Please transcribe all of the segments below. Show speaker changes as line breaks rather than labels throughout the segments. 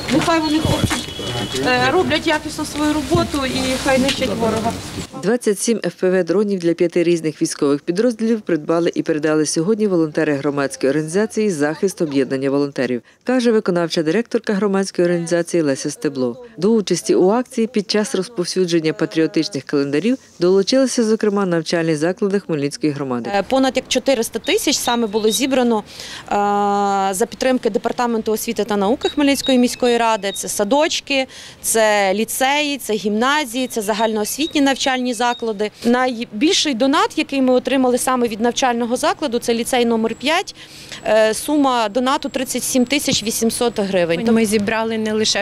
Нехай вони хлопці роблять якісно свою роботу і хай нищать ворога.
27 FPV-дронів для 5 різних військових підрозділів придбали і передали сьогодні волонтери громадської організації «Захист об'єднання волонтерів», каже виконавча директорка громадської організації Леся Стебло. До участі у акції під час розповсюдження патріотичних календарів долучилися, зокрема, навчальні заклади Хмельницької громади.
Понад як 400 тисяч саме було зібрано за підтримки Департаменту освіти та науки Хмельницької міської ради. Це садочки, це ліцеї, це гімназії, це загальноосвітні навчальні заклади. Найбільший донат, який ми отримали саме від навчального закладу, це ліцей номер 5. Сума донату 37 тисяч 800 гривень.
Ми зібрали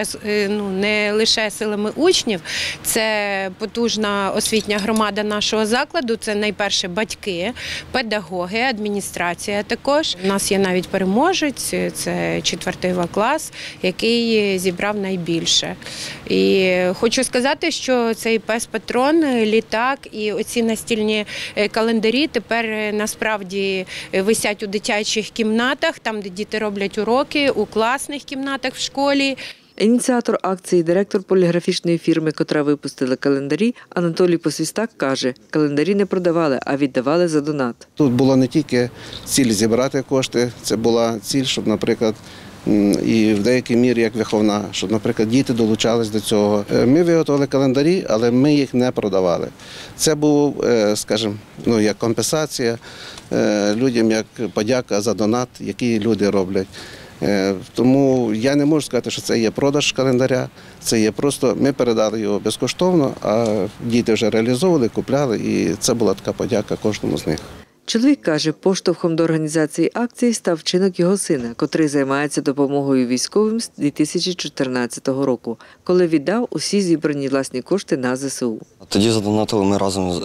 не лише силами учнів, це потужна освітня громада нашого закладу, це найперше батьки, педагоги, адміністрація також. У нас є навіть переможець, це 4 клас, який зібрав найбільше. І хочу сказати, що цей пес-патрон, літак і оці настільні календарі тепер насправді висять у дитячих кімнатах, там, де діти роблять уроки, у класних кімнатах в школі.
Ініціатор акції, директор поліграфічної фірми, котра випустила календарі, Анатолій Посвістак каже, календарі не продавали, а віддавали за донат.
Тут була не тільки ціль зібрати кошти, це була ціль, щоб, наприклад, і в деякій мірі як виховна, щоб, наприклад, діти долучались до цього. Ми виготовили календарі, але ми їх не продавали. Це був, скажімо, як компенсація людям, як подяка за донат, який люди роблять. Тому я не можу сказати, що це є продаж календаря, це є просто, ми передали його безкоштовно, а діти вже реалізовували, купляли, і це була така подяка кожному з них.
Чоловік каже, поштовхом до організації акції став вчинок його сина, котрий займається допомогою військовим з 2014 року, коли віддав усі зібрані власні кошти на ЗСУ.
Тоді задонатили ми разом,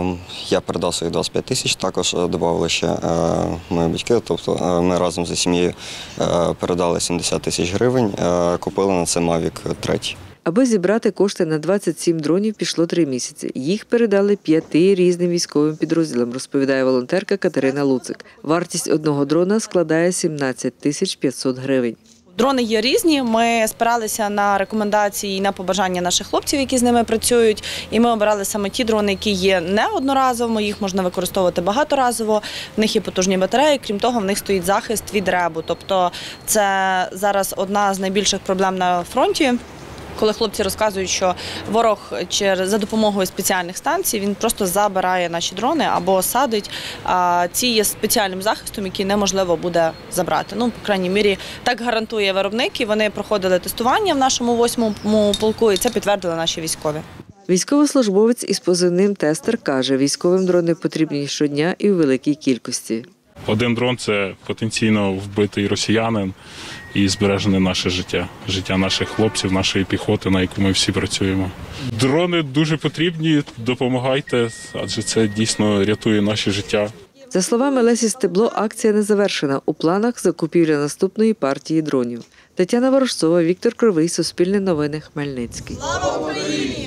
я передав свої 25 тисяч, також додали ще мої батьки, тобто ми разом зі сім'єю передали 70 тисяч гривень, купили на це Mavic 3.
Аби зібрати кошти на 27 дронів пішло 3 місяці. Їх передали 5 різним військовим підрозділам, розповідає волонтерка Катерина Луцик. Вартість одного дрона складає 17 тисяч 500 гривень.
Дрони є різні, ми спиралися на рекомендації і на побажання наших хлопців, які з ними працюють, і ми обирали саме ті дрони, які є не одноразовими, їх можна використовувати багаторазово, в них є потужні батареї, крім того, в них стоїть захист від ребу. Тобто це зараз одна з найбільших проблем на фронті. Коли хлопці розказують, що ворог за допомогою спеціальних станцій, він просто забирає наші дрони або садить, а ці є спеціальним захистом, який неможливо буде забрати. По крайній мірі, так гарантує виробник, і вони проходили тестування в нашому 8-му полку, і це підтвердили наші військові.
Військовослужбовець із позивним «Тестер» каже, військовим дрони потрібні щодня і у великій кількості.
Один дрон – це потенційно вбитий росіянин і збережене наше життя. Життя наших хлопців, нашої піхоти, на яку ми всі працюємо. Дрони дуже потрібні, допомагайте, адже це дійсно рятує наше життя.
За словами Лесі Стебло, акція не завершена. У планах закупівля наступної партії дронів. Тетяна Ворожцова, Віктор Кривий, Суспільне новини, Хмельницький.
Слава Україні!